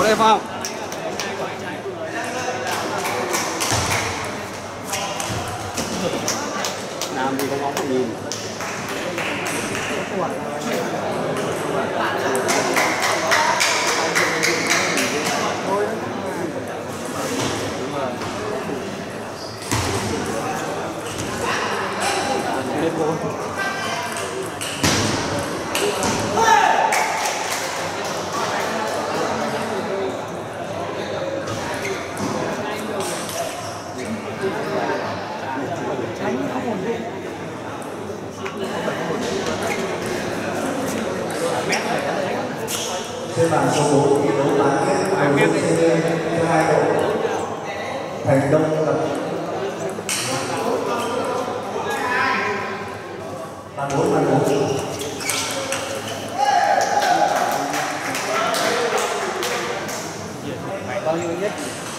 Có đây không? Làm gì có ngóng không nhìn. Lên vô. Trên bàn số 4 thi đấu bán kết đầu CD cho hai đội Thành Đông gặp bàn 4 Bao nhiêu nhất?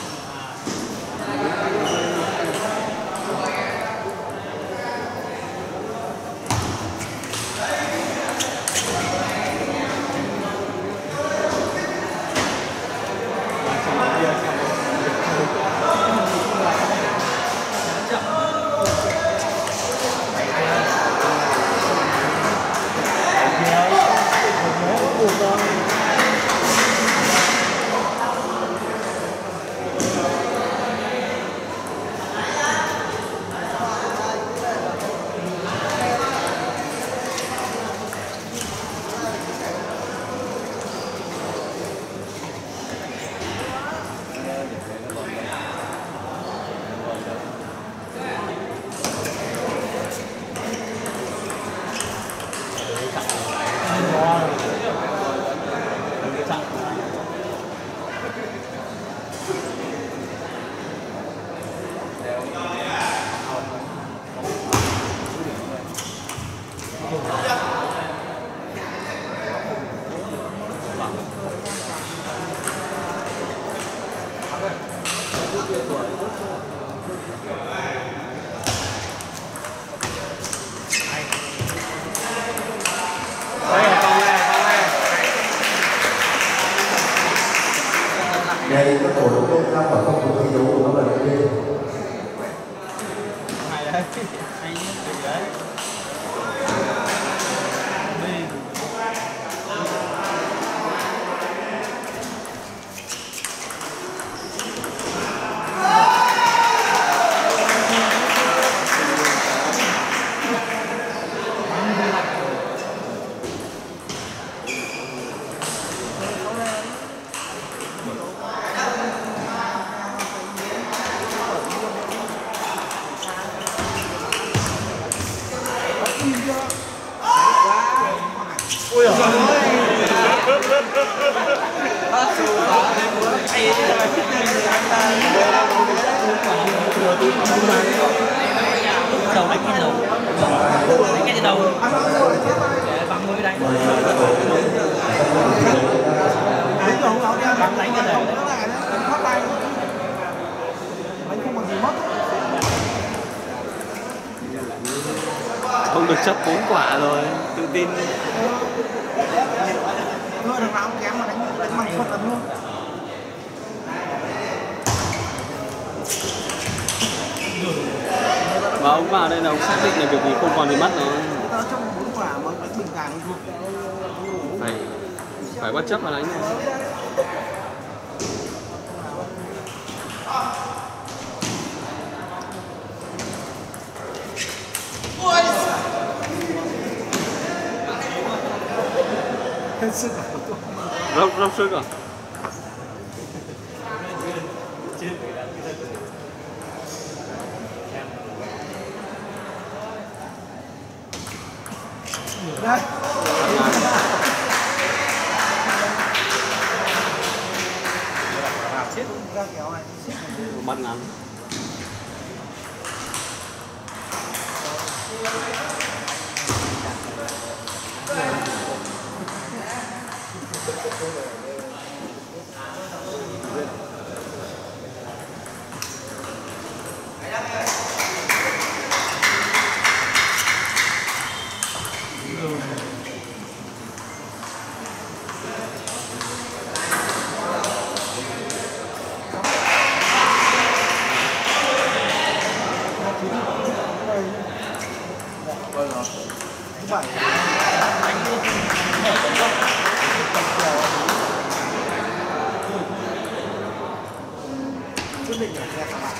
đây có tổ đội công ra khỏi không cuộc thi đấu của các bạn đây. Hay đấy, hay đấy. Ui giời đầu đánh cái đầu đánh cái đầu bằng mũi đánh đánh cái đầu không được chấp 4 quả rồi, tự tin. Ngựa thằng nào kém mà đánh bằng phật lắm luôn. Và ông vào đây là ông xác định là việc gì không còn gì mất rồi. Trong 4 quả mà đánh bình càng phải bất chấp mà đánh rồi. Rốc sức à? đây bắt ngắn. định là nghe các bạn.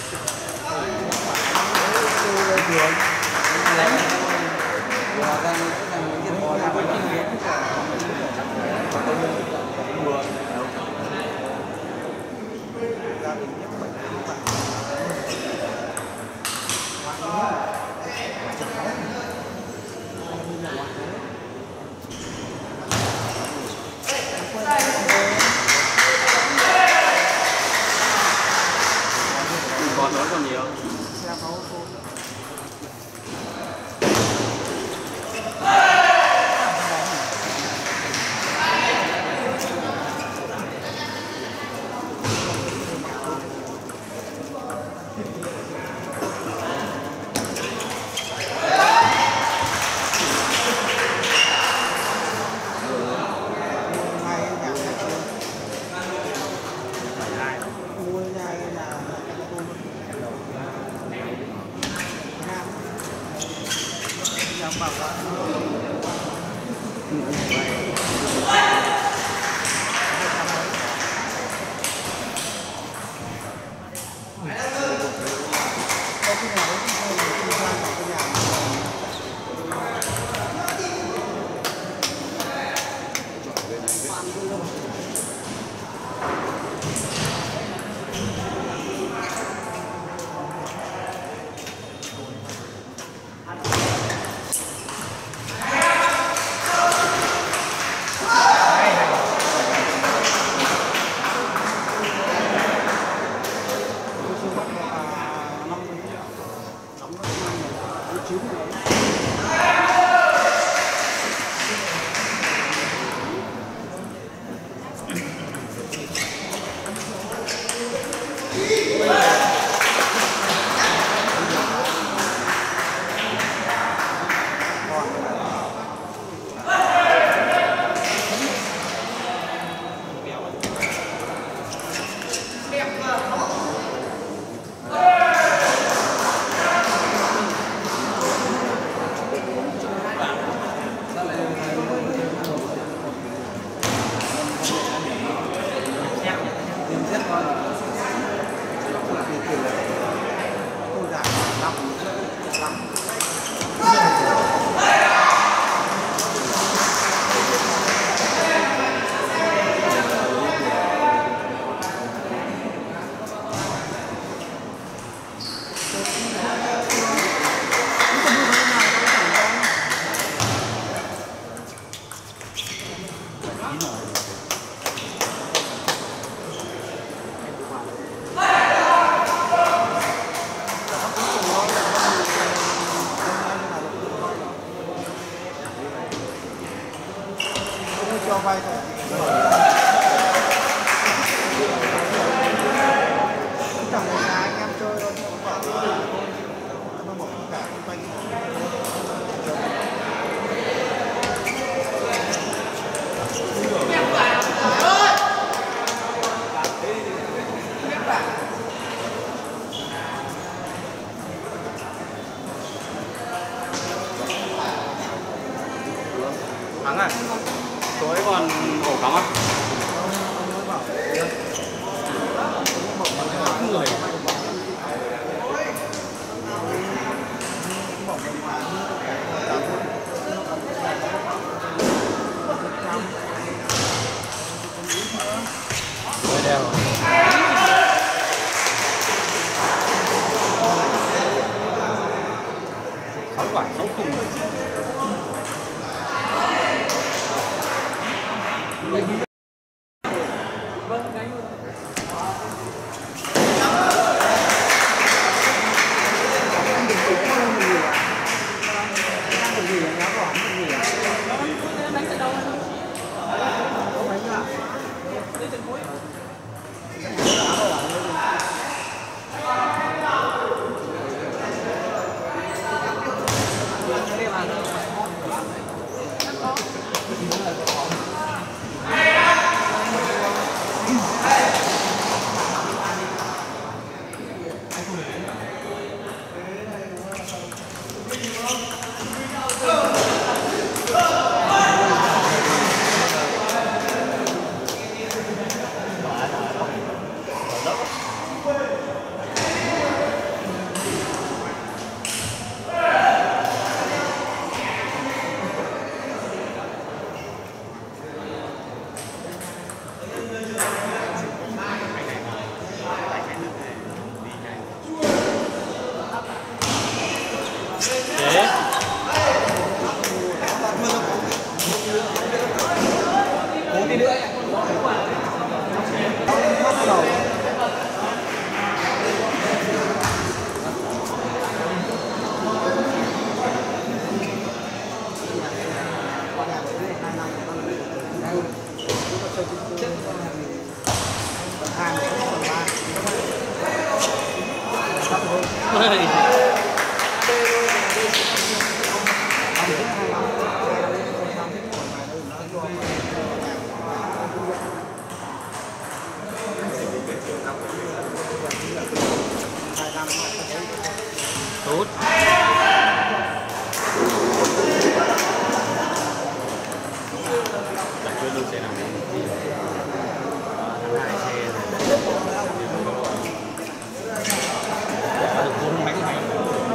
Còn nói còn nhiều. Xe pháo cho vay thôi. Chẳng là nhà anh em chơi thôi, không phải nó bỏ tất cả xung quanh. Thắng à? Tối còn ổ cắm à? Người. Đeo. 6 quả 6 khung. Tốt. Đặt cho luôn xe nào. Hai xe này. Được cuốn bánh này.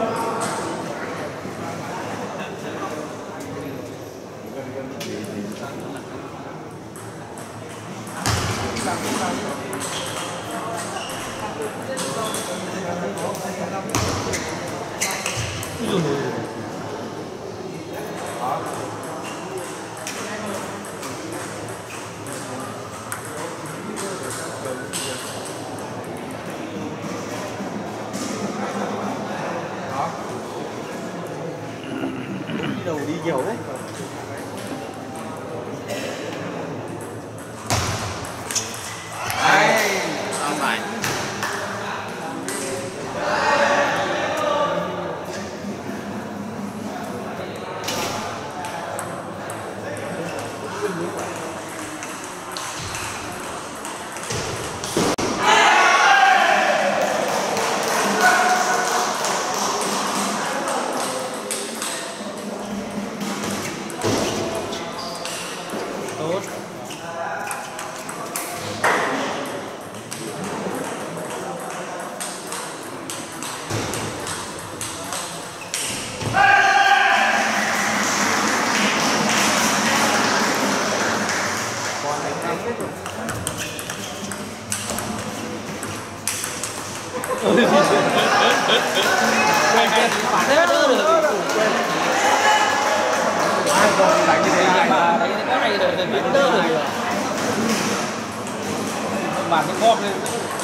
Đầu đi nhiều đấy. Không phải. Tốt. Còn đánh em hết rồi. Thế đỡ được. Ai còn đánh như thế này Mà đánh cái này rồi thì đỡ được. Mà cái con lên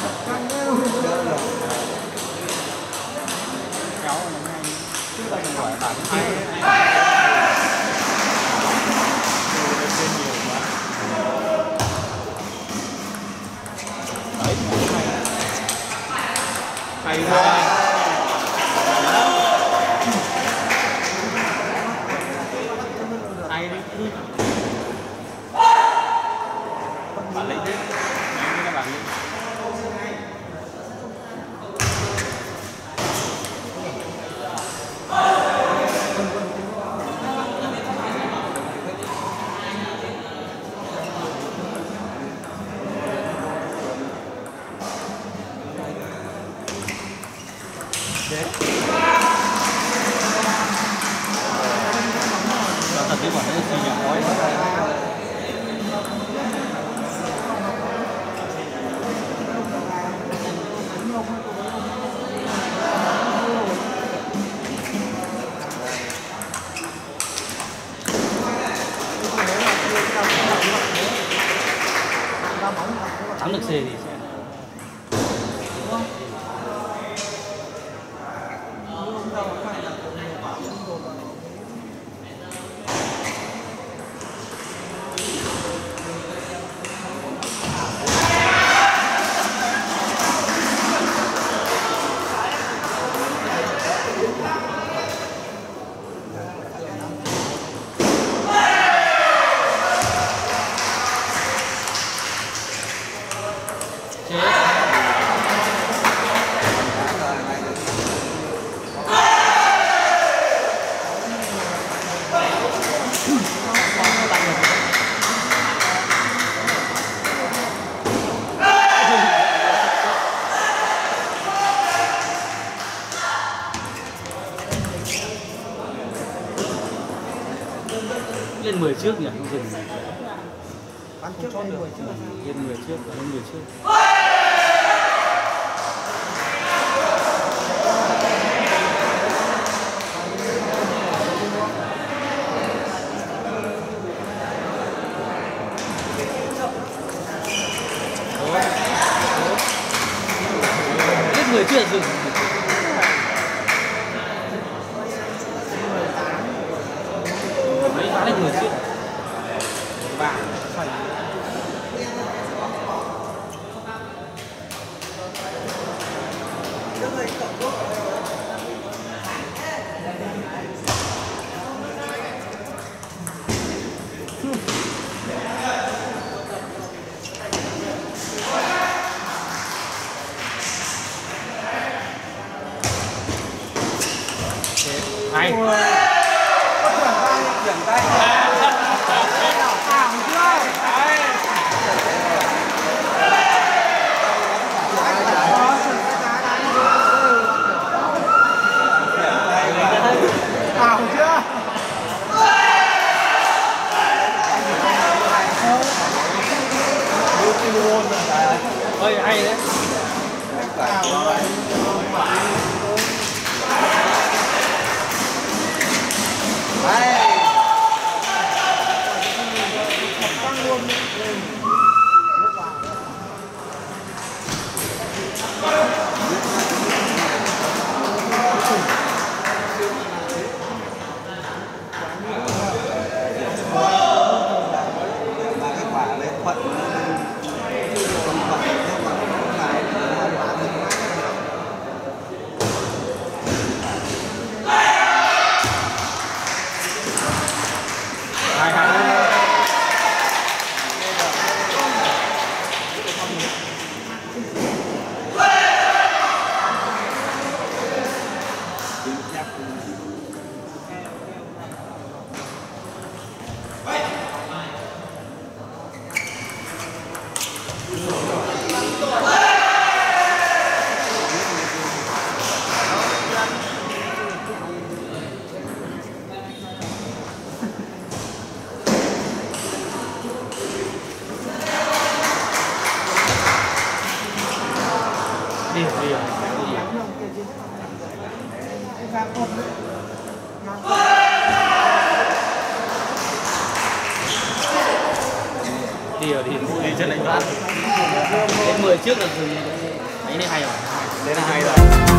kéo nó nhanh. Chứ ta đừng hỏi bản hay quá. Hay đi. Bản lĩnh đấy. Đây là bản lĩnh. Thật cái bọn nó xì nhạc nói. Thắng được C thì sẽ lên 10 trước nhỉ, không dừng. Bắn trước lên 10 trước. Lên 10 trước, lên 10 trước. Lên 10 chưa dừng. Mấy lên 10 trước. Và phải Cái này cộng hay. Chuyển tay. Ảo chưa? Ảo chưa? Ôi hay đấy. Đi chân đánh loạn. Đến 10 trước là dừng. Đấy này hay rồi. Đấy là hay rồi.